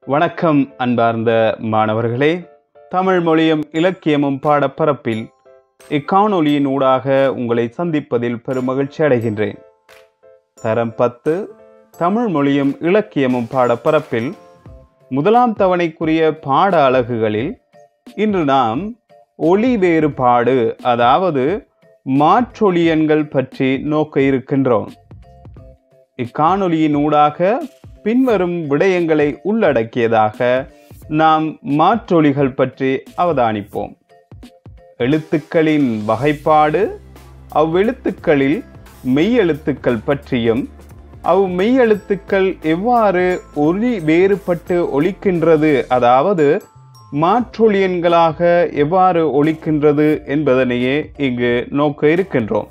வணக்கம் அன்பார்ந்த மாணவர்களே. தமிழ் மொழியும் இலக்கியமும் பாடப்பரப்பில் இக்காணொலியின் ஊடாக உங்களை சந்திப்பதில் பெருமகிழ்ச்சி அடைகின்றேன். தரம் 10 தமிழ் மொழியும் இலக்கியமும் பாடப்பரப்பில் முதலாம் தவணைக்குரிய பாட அலகுகளில் இன்று நாம் ஒலி வேறுபாடு, அதாவது மாற்றொலியன்கள் பற்றி நோக்க இருக்கின்றோம். இக்காணொலியின் ஊடாக பின்வரும் விடயங்களை உள்ளடக்கியதாக நாம் மாற்றொலிகள் பற்றி அவதானிப்போம். எழுத்துக்களின் வகைப்பாடு, அவ்வெழுத்துக்களில் மெய்யெழுத்துக்கள் பற்றியும், அவ்மெய்யெழுத்துக்கள் எவ்வாறு ஒலி வேறுபட்டு ஒலிக்கின்றது, அதாவது மாற்றொலியன்களாக எவ்வாறு ஒலிக்கின்றது என்பதனையே இங்கு நோக்க இருக்கின்றோம்.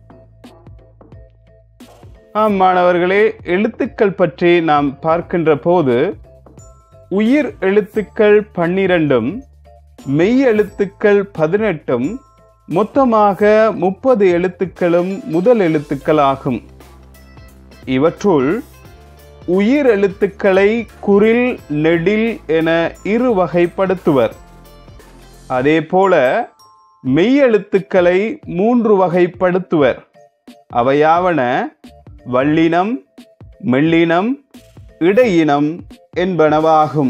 மாணவர்களே, எழுத்துக்கள் பற்றி நாம் பார்க்கின்ற போது உயிர் எழுத்துக்கள் 12, மெய் எழுத்துக்கள் 18, மொத்தமாக 30 எழுத்துக்களும் முதல் எழுத்துக்கள் ஆகும். இவற்றுள் உயிர் எழுத்துக்களை குறில், நெடில் என இரு வகைப்படுத்துவர். அதேபோல மெய் எழுத்துக்களை 3 வகைப்படுத்துவர். அவையாவன வல்லினம், மெல்லினம், இடையினம் என்பனவாகும்.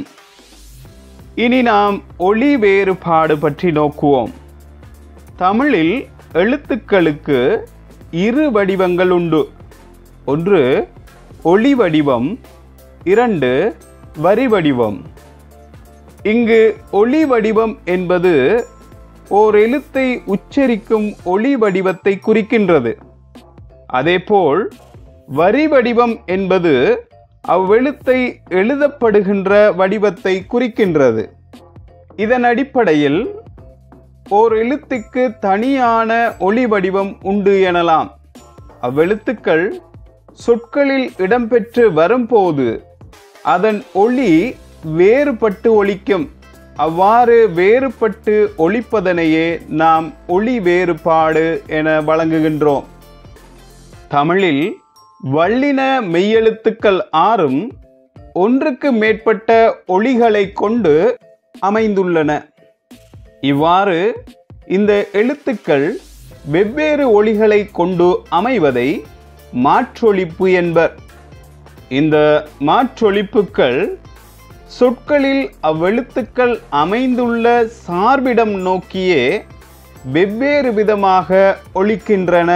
இனி நாம் ஒலி வேறுபாடு பற்றி நோக்குவோம். தமிழில் எழுத்துக்களுக்கு இரு வடிவங்கள் உண்டு. ஒன்று ஒலி வடிவம், 2 வரி வடிவம். இங்கு ஒலி வடிவம் என்பது ஓர் எழுத்தை உச்சரிக்கும் ஒலி வடிவத்தை குறிக்கின்றது. அதேபோல் வரி வடிவம் என்பது அவ்வெழுத்தை எழுதப்படுகின்ற வடிவத்தை குறிக்கின்றது. இதன் அடிப்படையில் ஓர் எழுத்துக்கு தனியான ஒலி வடிவம் உண்டு எனலாம். அவ்வெழுத்துக்கள் சொற்களில் இடம்பெற்று வரும்போது அதன் ஒலி வேறுபட்டு ஒலிக்கும். அவ்வாறு வேறுபட்டு ஒலிப்பதனையே நாம் ஒலி வேறுபாடு என வழங்குகின்றோம். தமிழில் வல்லின மெய்யெழுத்துக்கள் 6ம் ஒன்றுக்கு மேற்பட்ட ஒலிகளை கொண்டு அமைந்துள்ளன. இவ்வாறு இந்த எழுத்துக்கள் வெவ்வேறு ஒலிகளை கொண்டு அமைவதை மாற்றொலிப்பு என்பர். இந்த மாற்றொலிப்புக்கள் சொற்களில் அவ்வெழுத்துக்கள் அமைந்துள்ள சார்பிடம் நோக்கியே வெவ்வேறு விதமாக ஒலிக்கின்றன.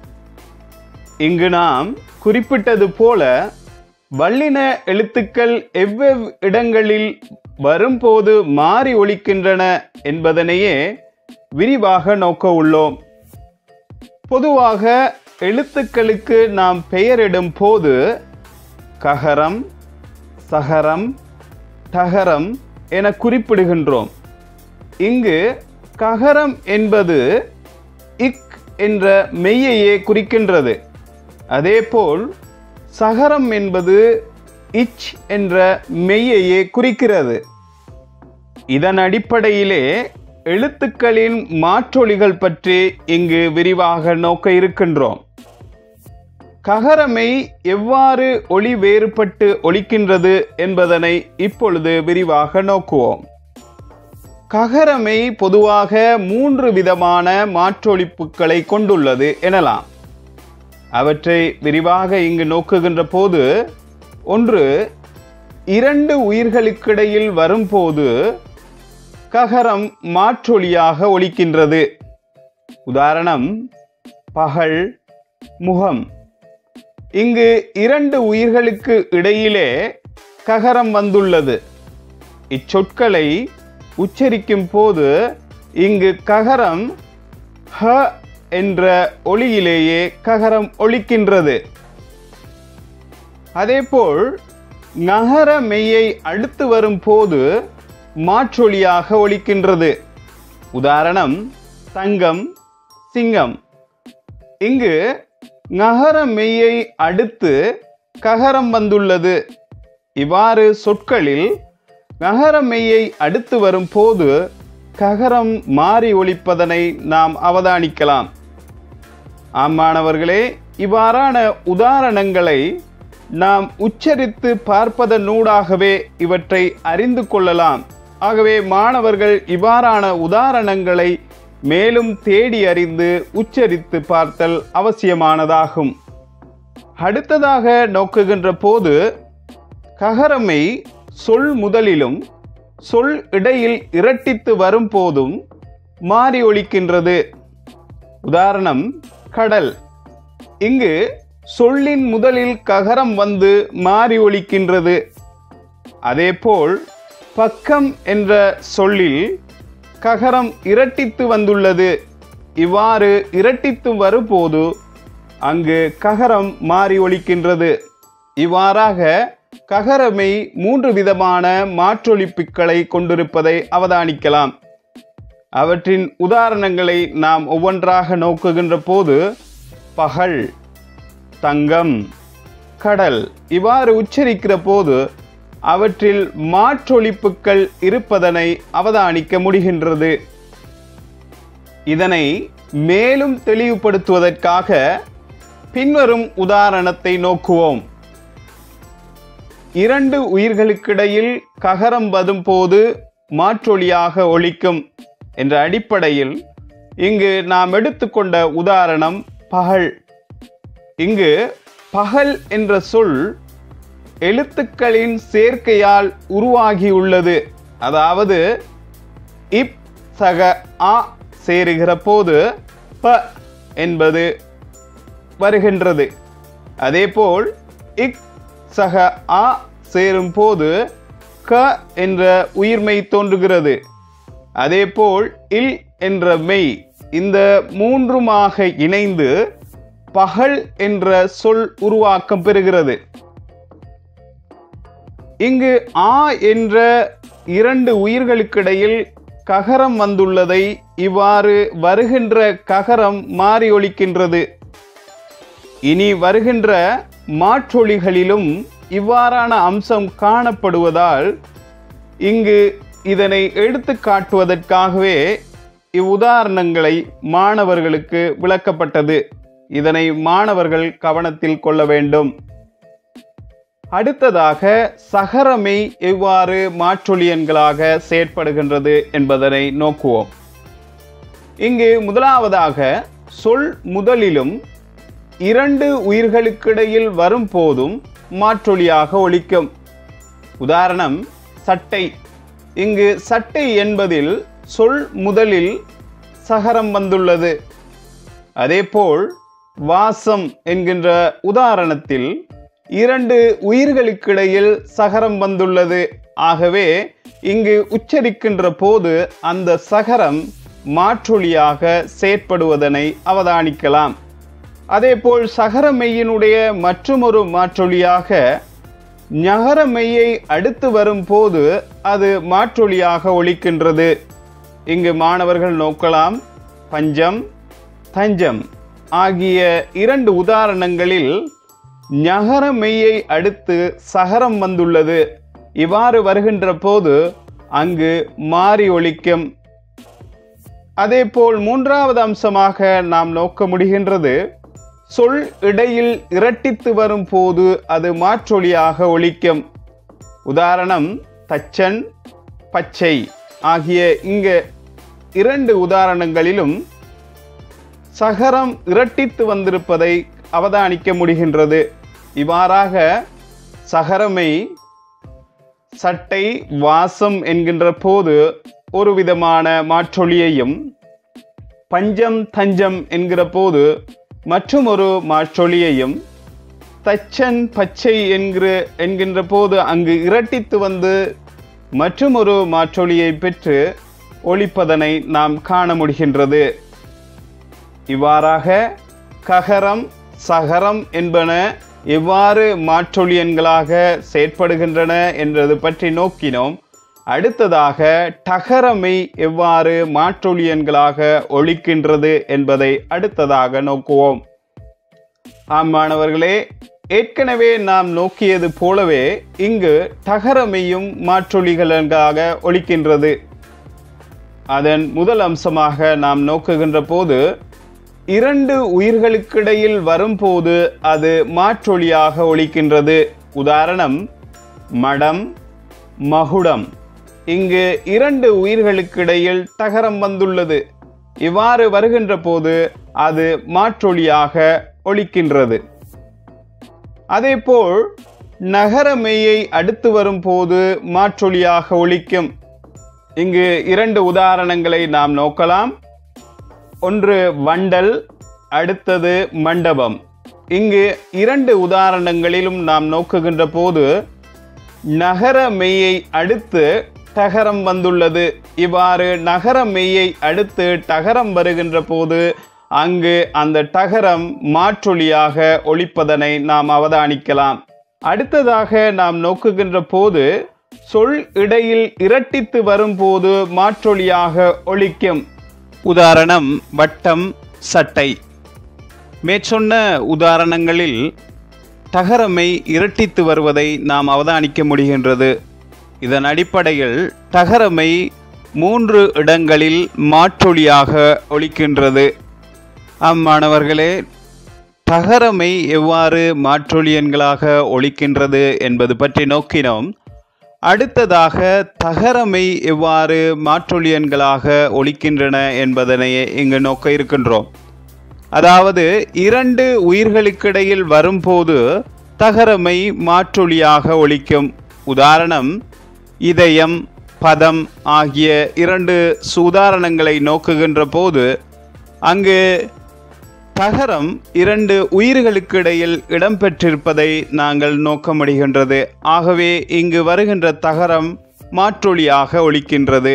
இங்கு நாம் குறிப்பிட்டது போல வல்லின எழுத்துக்கள் எவ்வெவ் இடங்களில் வரும்போது மாறி ஒலிக்கின்றன என்பதனையே விரிவாக நோக்க உள்ளோம். பொதுவாக எழுத்துக்களுக்கு நாம் பெயரிடும் போது ககரம், சகரம், டகரம் என குறிப்பிடுகின்றோம். இங்கு ககரம் என்பது இக் என்ற மெய்யையே குறிக்கின்றது. அதேபோல் சகரம் என்பது இச் என்ற மெய்யையே குறிக்கிறது. இதன் அடிப்படையிலே எழுத்துக்களின் மாற்றொலிகள் பற்றி இங்கு விரிவாக நோக்க இருக்கின்றோம். ககரமை எவ்வாறு ஒலி வேறுபட்டு ஒலிக்கின்றது என்பதனை இப்பொழுது விரிவாக நோக்குவோம். ககரமை பொதுவாக 3 விதமான மாற்றொலிப்புகளை கொண்டுள்ளது எனலாம். அவற்றை விரிவாக இங்கு நோக்குகின்ற போது, ஒன்று 2 உயிர்களுக்கிடையில் வரும்போது ககரம் மாற்றொலியாக ஒலிக்கின்றது. உதாரணம் பகல், முகம். இங்கு 2 உயிர்களுக்கு இடையிலே ககரம் வந்துள்ளது. இச்சொற்களை உச்சரிக்கும் போது இங்கு ககரம் ஹ என்ற ஒலியிலேயே ககரம் ஒலிக்கின்றது. அதேபோல் நகர மெய்யை அடுத்து வரும் போது மாற்றொலியாக ஒலிக்கின்றது. உதாரணம் தங்கம், சிங்கம். இங்கு நகர மெய்யை அடுத்து ககரம் வந்துள்ளது. இவ்வாறு சொற்களில் நகர மெய்யை அடுத்து வரும் போது ககரம் மாறி ஒலிப்பதனை நாம் அவதானிக்கலாம். மாணவர்களே, இவ்வாறான உதாரணங்களை நாம் உச்சரித்து பார்ப்பதனூடாகவே இவற்றை அறிந்து கொள்ளலாம். ஆகவே மாணவர்கள் இவ்வாறான உதாரணங்களை மேலும் தேடி அறிந்து உச்சரித்து பார்த்தல் அவசியமானதாகும். அடுத்ததாக நோக்குகின்ற போது ககரமை சொல் முதலிலும் சொல் இடையில் இரட்டித்து வரும் போதும் மாறி ஒலிக்கின்றது. உதாரணம் கடல். இங்கு சொல்லின் முதலில் ககரம் வந்து மாறி ஒலிக்கின்றது. அதேபோல் பக்கம் என்ற சொல்லில் ககரம் இரட்டித்து வந்துள்ளது. இவ்வாறு இரட்டித்து வரும்போது அங்கு ககரம் மாறி ஒலிக்கின்றது. இவ்வாறாக ககரமை 3 விதமான மாற்றொலிப்புகளை கொண்டிருப்பதை அவதானிக்கலாம். அவற்றின் உதாரணங்களை நாம் ஒவ்வொன்றாக நோக்குகின்ற போது பகல், தங்கம், கடல் இவ்வாறு உச்சரிக்கிற போது அவற்றில் மாற்றொலிப்புகள் இருப்பதனை அவதானிக்க முடிகின்றது. இதனை மேலும் தெளிவுபடுத்துவதற்காக பின்வரும் உதாரணத்தை நோக்குவோம். 2 உயிர்களுக்கிடையில் ககரம் வரும் போது மாற்றொலியாக ஒலிக்கும் என்ற அடிப்படையில் இங்கு நாம் எடுத்துக்கொண்ட உதாரணம் பகல். இங்கு பகல் என்ற சொல் எழுத்துக்களின் சேர்க்கையால் உருவாகியுள்ளது. அதாவது இப் சக ஆ சேருகிற போது ப என்பது வருகின்றது. அதேபோல் இக் சக ஆ சேரும் போது க என்ற உயிர்மெய் தோன்றுகிறது. அதேபோல் இல் என்ற மெய், இந்த 3மாக இணைந்து பகல் என்ற சொல் உருவாக்கம் பெறுகிறது. இங்கு ஆ என்ற 2 உயிர்களுக்கிடையில் ககரம் வந்துள்ளதை இவ்வாறு வருகின்ற ககரம் மாறி ஒலிக்கின்றது. இனி வருகின்ற மாற்றொலிகளிலும் இவ்வாறான அம்சம் காணப்படுவதால் இங்கு இதனை எடுத்து காட்டுவதற்காகவே இவ்வுதாரணங்களை மாணவர்களுக்கு விளக்கப்பட்டது. இதனை மாணவர்கள் கவனத்தில் கொள்ள வேண்டும். அடுத்ததாக சகரமை எவ்வாறு மாற்றொலி எண்களாக செயற்படுகின்றது என்பதனை நோக்குவோம். இங்கு முதலாவதாக சொல் முதலிலும் 2 உயிர்களுக்கிடையில் வரும் போதும் மாற்றொலியாக ஒலிக்கும். உதாரணம் சட்டை. இங்கு சட்டை என்பதில் சொல் முதலில் சகரம் வந்துள்ளது. அதேபோல் வாசம் என்கின்ற உதாரணத்தில் 2 உயிர்களுக்கிடையில் சகரம் வந்துள்ளது. ஆகவே இங்கு உச்சரிக்கின்ற போது அந்த சகரம் மாற்றொலியாக செயற்படுவதனை அவதானிக்கலாம். அதேபோல் சகரமெய்யினுடைய மற்றுமொரு மாற்றொலியாக ஞகரமெய்யை அடுத்து வரும் போது அது மாற்றொலியாக ஒலிக்கின்றது. இங்கு மாணவர்கள் நோக்கலாம் பஞ்சம், தஞ்சம் ஆகிய 2 உதாரணங்களில் ஞகரமெய்யை அடுத்து சகரம் வந்துள்ளது. இவ்வாறு வருகின்ற போது அங்கு மாறி ஒலிக்கும். அதேபோல் 3வது அம்சமாக நாம் நோக்க முடிகின்றது சொல் இடையில் இரட்டித்து வரும் போது அது மாற்றொலியாக ஒலிக்கும். உதாரணம் தச்சன், பச்சை ஆகிய இங்கு 2 உதாரணங்களிலும் சகரம் இரட்டித்து வந்திருப்பதை அவதானிக்க முடிகின்றது. இவ்வாறாக சகரமை சட்டை, வாசம் என்கின்ற போது ஒரு விதமான மாற்றொலியையும், பஞ்சம், தஞ்சம் என்கிற போது மற்றும் ஒரு மாற்றொலியையும், தச்சன், பச்சை என்கின்ற போது அங்கு இரட்டித்து வந்து மற்றும் ஒரு மாற்றொலியை பெற்று ஒலிப்பதனை நாம் காண முடிகின்றது. இவ்வாறாக ககரம், சகரம் என்பன எவ்வாறு மாற்றொலி எண்களாக செயற்படுகின்றன என்றது பற்றி நோக்கினோம். அடுத்ததாக டகரமை எவ்வாறு மாற்றொலி எண்களாக ஒலிக்கின்றது என்பதை அடுத்ததாக நோக்குவோம். ஆம் மாணவர்களே, ஏற்கனவே நாம் நோக்கியது போலவே இங்கு டகரமையும் மாற்றொலிகளாக ஒலிக்கின்றது. அதன் முதல் அம்சமாக நாம் நோக்குகின்ற போது இரண்டு உயிர்களுக்கிடையில் வரும்போது அது மாற்றொலியாக ஒலிக்கின்றது. உதாரணம் மடம், மகுடம். இங்கு இரண்டு உயிர்களுக்கிடையில் தகரம் வந்துள்ளது. இவ்வாறு வருகின்ற போது அது மாற்றொலியாக ஒலிக்கின்றது. அதேபோல் நகரமெய்யை அடுத்து வரும்போது மாற்றொலியாக ஒலிக்கும். இங்கு இரண்டு உதாரணங்களை நாம் நோக்கலாம். ஒன்று வண்டல், அடுத்தது மண்டபம். இங்கு இரண்டு உதாரணங்களிலும் நாம் நோக்குகின்ற போது நகரமெய்யை அடுத்து தகரம் வந்துள்ளது. இவ்வாறு நகரமெய்யை அடுத்து தகரம் வருகின்ற போது அங்கு அந்த தகரம் மாற்றொலியாக ஒலிப்பதனை நாம் அவதானிக்கலாம். அடுத்ததாக நாம் நோக்குகின்ற போது சொல் இடையில் இரட்டித்து வரும்போது மாற்றொலியாக ஒலிக்கும். உதாரணம் வட்டம், சட்டை. மேற்சொன்ன உதாரணங்களில் தகரமை இரட்டித்து வருவதை நாம் அவதானிக்க முடிகின்றது. இதன் அடிப்படையில் தகரமை 3 இடங்களில் மாற்றொலியாக ஒலிக்கின்றது. மாணவர்களே, தகரமை எவ்வாறு மாற்றொலி எண்களாக ஒலிக்கின்றது என்பது பற்றி நோக்கினோம். அடுத்ததாக தகரமை எவ்வாறு மாற்றொலி எண்களாக ஒலிக்கின்றன என்பதனை இங்கு நோக்க இருக்கின்றோம். அதாவது இரண்டு உயிர்களுக்கிடையில் வரும்போது தகரமை மாற்றொலியாக ஒலிக்கும். உதாரணம் இதயம், பதம் ஆகிய இரண்டு உதாரணங்களை நோக்குகின்ற போது அங்கு தகரம் இரண்டு உயிர்களுக்கு இடையில் இடம்பெற்றிருப்பதை நாங்கள் நோக்க முடிகின்றது. ஆகவே இங்கு வருகின்ற தகரம் மாற்றொலியாக ஒலிக்கின்றது.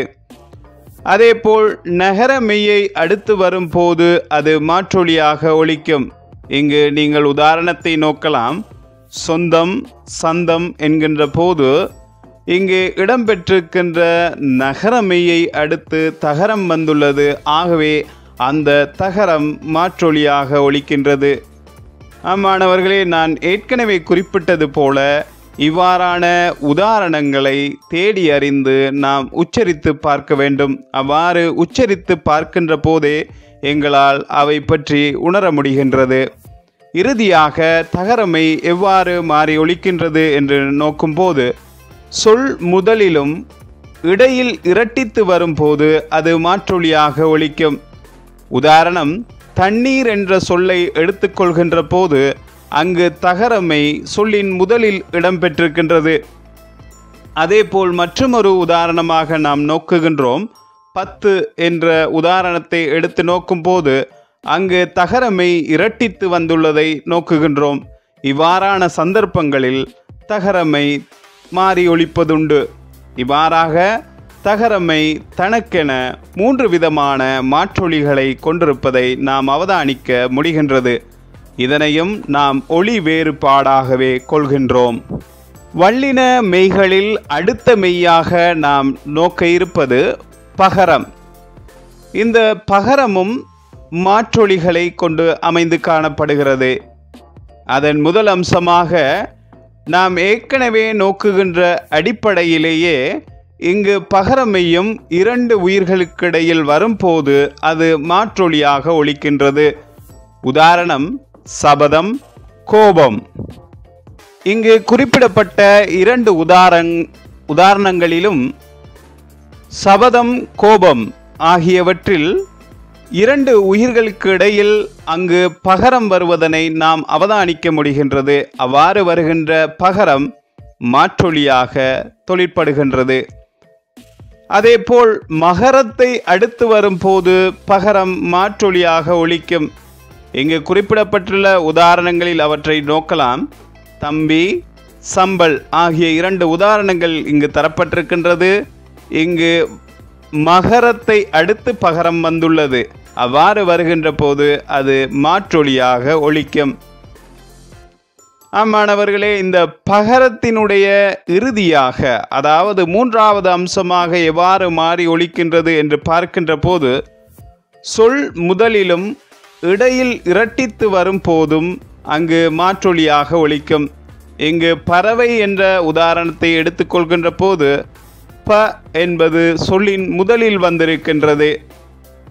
அதேபோல் நகரமெய்யை அடுத்து வரும்போது அது மாற்றொலியாக ஒலிக்கும். இங்கு நீங்கள் உதாரணத்தை நோக்கலாம். சொந்தம், சந்தம் என்கின்ற போது இங்கு இடம்பெற்றிருக்கின்ற நகரமெய்யை அடுத்து தகரம் வந்துள்ளது. ஆகவே அந்த தகரம் மாற்றொலியாக ஒலிக்கின்றது. மாணவர்களே, நான் ஏற்கனவே குறிப்பிட்டது போல இவ்வாறான உதாரணங்களை தேடி அறிந்து நாம் உச்சரித்து பார்க்க வேண்டும். அவ்வாறு உச்சரித்து பார்க்கின்ற போதே எங்களால் அவை பற்றி உணர முடிகின்றது. இறுதியாக தகரமை எவ்வாறு மாறி ஒலிக்கின்றது என்று நோக்கும்போது சொல் முதலிலும் இடையில் இரட்டித்து வரும்போது அது மாற்றொலியாக ஒலிக்கும். உதாரணம் தண்ணீர் என்ற சொல்லை எடுத்துக்கொள்கின்ற போது அங்கு தகரமை சொல்லின் முதலில் இடம்பெற்றிருக்கின்றது. அதேபோல் மற்றொரு உதாரணமாக நாம் நோக்குகின்றோம். 10 என்ற உதாரணத்தை எடுத்து நோக்கும்போது அங்கு தகரமை இரட்டித்து வந்துள்ளதை நோக்குகின்றோம். இவ்வாறான சந்தர்ப்பங்களில் தகரமை மாறி ஒலிப்பதுண்டு. இவ்வாறாக தகரமை தனக்கென 3 விதமான மாற்றொலிகளை கொண்டிருப்பதை நாம் அவதானிக்க முடிகின்றது. இதனையும் நாம் ஒலி வேறுபாடாகவே கொள்கின்றோம். வல்லின மெய்களில் அடுத்த மெய்யாக நாம் நோக்க இருப்பது பகரம். இந்த பகரமும் மாற்றொலிகளை கொண்டு அமைந்து காணப்படுகிறது. அதன் முதல் அம்சமாக நாம் ஏற்கனவே நோக்குகின்ற அடிப்படையிலேயே இங்கு பகரமையும் இரண்டு உயிர்களுக்கிடையில் வரும்போது அது மாற்றொலியாக ஒலிக்கின்றது. உதாரணம் சபதம், கோபம். இங்கு குறிப்பிடப்பட்ட இரண்டு உதாரணங்களிலும் சபதம், கோபம் ஆகியவற்றில் இரண்டு உயிர்களுக்கு இடையில் அங்கு பகரம் வருவதனை நாம் அவதானிக்க முடிகின்றது. அவ்வாறு வருகின்ற பகரம் மாற்றொலியாக தொழிற்படுகின்றது. அதேபோல் மகரத்தை அடுத்து வரும்போது பகரம் மாற்றொலியாக ஒலிக்கும். இங்கு குறிப்பிடப்பட்டுள்ள உதாரணங்களில் அவற்றை நோக்கலாம். தம்பி, சம்பல் ஆகிய இரண்டு உதாரணங்கள் இங்கு தரப்பட்டிருக்கின்றது. இங்கு மகரத்தை அடுத்து பகரம் வந்துள்ளது. அவ்வாறு வருகின்ற போது அது மாற்றொலியாக ஒலிக்கும். மாணவர்களே, இந்த பகரத்தினுடைய இறுதியாக, அதாவது 3வது அம்சமாக எவ்வாறு மாறி ஒலிக்கின்றது என்று பார்க்கின்ற போது சொல் முதலிலும் இடையில் இரட்டித்து வரும் போதும் அங்கு மாற்றொலியாக ஒலிக்கும். இங்கு பறவை என்ற உதாரணத்தை எடுத்துக்கொள்கின்ற போது ப என்பது சொல்லின் முதலில் வந்திருக்கின்றது.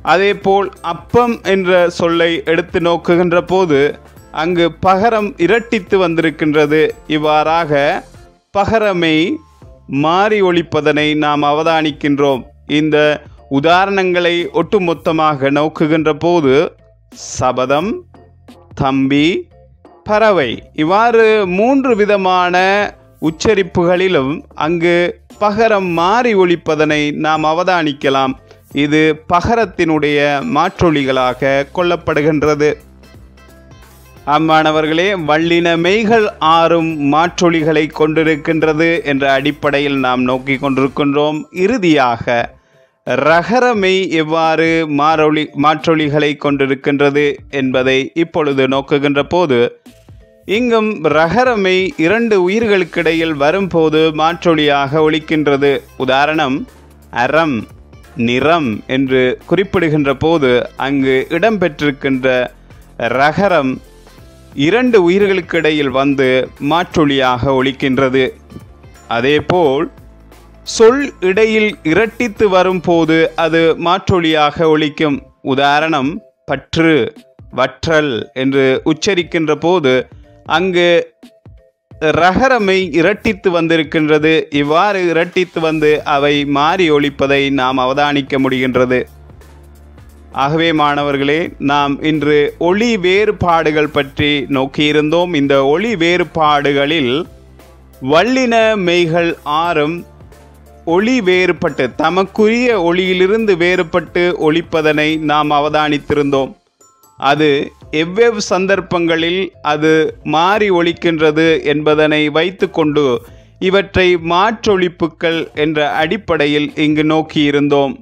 அதேபோல் அப்பம் என்ற சொல்லை எடுத்து நோக்குகின்ற போது அங்கு பகரம் இரட்டித்து வந்திருக்கின்றது. இவ்வாறாக பகரமை மாறி ஒலிப்பதனை நாம் அவதானிக்கின்றோம். இந்த உதாரணங்களை ஒட்டுமொத்தமாக நோக்குகின்ற போது சபதம், தம்பி, பறவை இவ்வாறு 3 விதமான உச்சரிப்புகளிலும் அங்கு பகரம் மாறி ஒலிப்பதனை நாம் அவதானிக்கலாம். இது பகரத்தினுடைய மாற்றொலிகளாக கொள்ளப்படுகின்றது. அம்மாணவர்களே, வல்லின மெய்கள் 6 மாற்றொலிகளை கொண்டிருக்கின்றது என்ற அடிப்படையில் நாம் நோக்கி கொண்டிருக்கின்றோம். இறுதியாக ரகரமை எவ்வாறு மாற்றொலிகளை கொண்டிருக்கின்றது என்பதை இப்பொழுது நோக்குகின்ற போது இங்கும் ரகரமை 2 உயிர்களுக்கிடையில் வரும்போது மாற்றொலியாக ஒலிக்கின்றது. உதாரணம், அறம், நிறம் என்று குறிப்பிடுகின்ற போது அங்கு இடம்பெற்றிருக்கின்ற ரகரம் 2 உயிர்களுக்கிடையில் வந்து மாற்றொலியாக ஒலிக்கின்றது. அதேபோல் சொல் இடையில் இரட்டித்து வரும்போது அது மாற்றொலியாக ஒலிக்கும். உதாரணம், பற்று, வற்றல் என்று உச்சரிக்கின்ற போது அங்கு ரகரமை இரட்டித்து வந்திருக்கின்றது. இவ்வாறு இரட்டித்து வந்து அவை மாறி ஒலிப்பதை நாம் அவதானிக்க முடிகின்றது. ஆகவே மாணவர்களே, நாம் இன்று ஒலி வேறுபாடுகள் பற்றி நோக்கியிருந்தோம். இந்த ஒலி வேறுபாடுகளில் வல்லின மெய்கள் 6 ஒளி வேறுபட்டு தமக்குரிய ஒளியிலிருந்து வேறுபட்டு ஒலிப்பதனை நாம் அவதானித்திருந்தோம். அது எவ்வெவ் சந்தர்ப்பங்களில் அது மாறி ஒலிக்கின்றது என்பதனை வைத்துக்கொண்டு இவற்றை மாற்றொலிப்புக்கள் என்ற அடிப்படையில் இங்கு நோக்கியிருந்தோம்.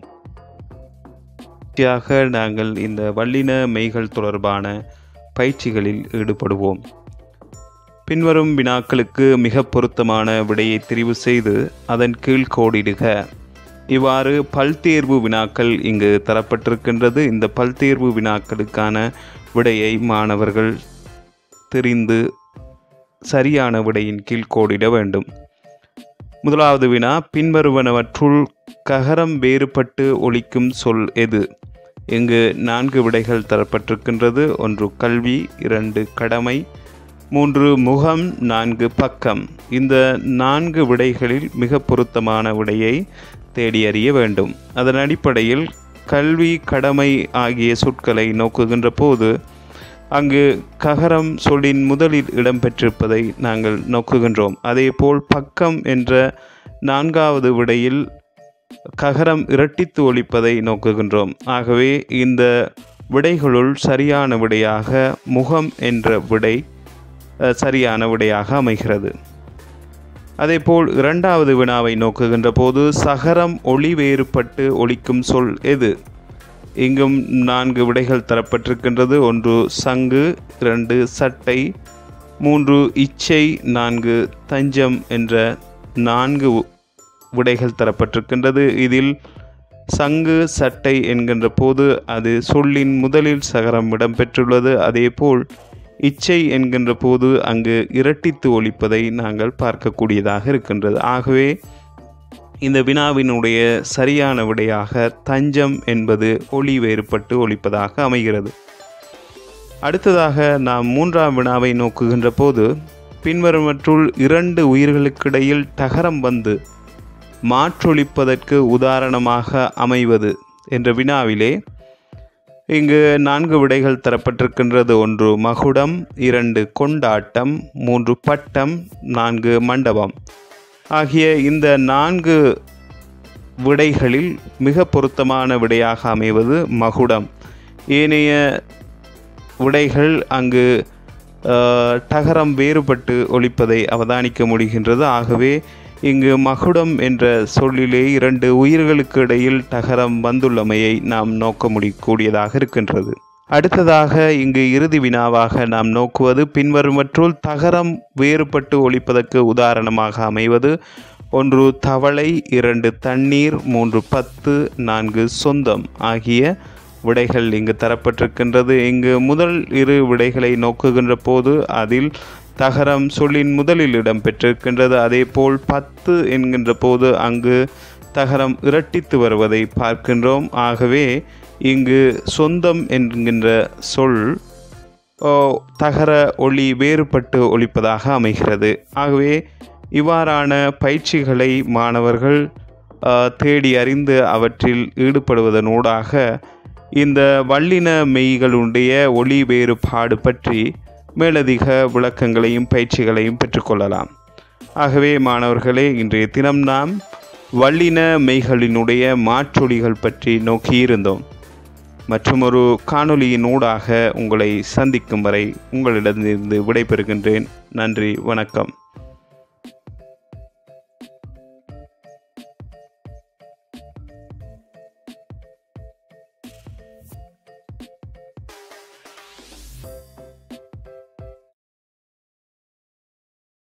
நாங்கள் இந்த வல்லின மெய்கள் தொடர்பான பயிற்சிகளில் ஈடுபடுவோம். பின்வரும் வினாக்களுக்கு மிக பொருத்தமான விடையை தெரிவு செய்து அதன் கீழ் கோடிடுக. இவ்வாறு பல்தேர்வு வினாக்கள் இங்கு தரப்பட்டிருக்கின்றது. இந்த பல்தேர்வு வினாக்களுக்கான விடையை மாணவர்கள் தெரிந்து சரியான விடையின் கீழ் கோடிட வேண்டும். முதலாவது வினா, பின்வருவனவற்றுள் ககரம் வேறுபட்டு ஒலிக்கும் சொல் எது? இங்கு 4 விடைகள் தரப்பட்டிருக்கின்றது. 1 கல்வி, 2 கடமை, 3 முகம், 4 பக்கம். இந்த 4 விடைகளில் மிக பொருத்தமான விடையை தேடி அறிய வேண்டும். அதன் அடிப்படையில் கல்வி, கடமை ஆகிய சொற்களை நோக்குகின்ற போது அங்கு ககரம் சொல்லின் முதலில் இடம்பெற்றிருப்பதை நாங்கள் நோக்குகின்றோம். அதேபோல் பக்கம் என்ற 4வது விடையில் ககரம் இரட்டித்து ஒலிப்பதை நோக்குகின்றோம். ஆகவே இந்த விடைகளுள் சரியான விடையாக முகம் என்ற விடை சரியான விடையாக அமைகிறது. அதேபோல் 2வது வினாவை நோக்குகின்ற போது சகரம் ஒளி வேறுபட்டு ஒலிக்கும் சொல் எது? இங்கும் 4 விடைகள் தரப்பட்டிருக்கின்றது. 1 சங்கு, 2 சட்டை, 3 இச்சை, 4 தஞ்சம் என்ற 4 விடைகள் தரப்பட்டிருக்கின்றது. இதில் சங்கு, சட்டை என்கின்ற போது அது சொல்லின் முதலில் சகரம் இடம்பெற்றுள்ளது. அதேபோல் இச்சை என்கின்ற போது அங்கு இரட்டித்து ஒலிப்பதை நாங்கள் பார்க்கக்கூடியதாக இருக்கின்றது. ஆகவே இந்த வினாவினுடைய சரியான விடையாக தஞ்சம் என்பது ஒளி வேறுபட்டு ஒலிப்பதாக அமைகிறது. அடுத்ததாக நாம் 3ஆம் வினாவை நோக்குகின்ற போது பின்வருவற்றுள் 2 உயிர்களுக்கிடையில் தகரம் வந்து மாற்றொலிப்பதற்கு உதாரணமாக அமைவது என்ற வினாவிலே இங்கு 4 விடைகள் தரப்பட்டிருக்கின்றது. 1 மகுடம், 2 கொண்டாட்டம், 3 பட்டம், 4 மண்டபம் ஆகிய இந்த 4 விடைகளில் மிக பொருத்தமான விடையாக அமைவது மகுடம். ஏனைய விடைகள் அங்கு தகரம் வேறுபட்டு ஒலிப்பதை அவதானிக்க முடிகின்றது. ஆகவே இங்கு மகுடம் என்ற சொல்லிலே 2 உயிர்களுக்கு இடையில் தகரம் வந்துள்ளமையை நாம் நோக்க முடியக்கூடியதாக இருக்கின்றது. அடுத்ததாக இங்கு இறுதி வினாவாக நாம் நோக்குவது பின்வருவற்றுள் தகரம் வேறுபட்டு ஒலிப்பதற்கு உதாரணமாக அமைவது 1 தவளை, 2 தண்ணீர், 3 பத்து, 4 சொந்தம் ஆகிய விடைகள் இங்கு தரப்பட்டிருக்கின்றது. இங்கு முதல் 2 விடைகளை நோக்குகின்ற போது அதில் தகரம் சொல்லின் முதலில் இடம்பெற்றிருக்கின்றது. அதேபோல் 10 என்கின்ற போது அங்கு தகரம் இரட்டித்து வருவதை பார்க்கின்றோம். ஆகவே இங்கு சொந்தம் என்கின்ற சொல் தகர ஒலி வேறுபட்டு ஒலிப்பதாக அமைகிறது. ஆகவே இவ்வாறான பயிற்சிகளை மாணவர்கள் தேடி அறிந்து அவற்றில் ஈடுபடுவதனூடாக இந்த வல்லின மெய்களுடைய ஒலி வேறுபாடு பற்றி மேலதிக விளக்கங்களையும் பயிற்சிகளையும் பெற்றுக்கொள்ளலாம். ஆகவே மாணவர்களே, இன்றைய தினம் நாம் வல்லின மெய்களினுடைய மாற்றொலிகள் பற்றி நோக்கியிருந்தோம். மற்றும் ஒரு காணொளியினூடாக உங்களை சந்திக்கும் வரை உங்களிடமிருந்து விடைபெறுகின்றேன். நன்றி, வணக்கம்.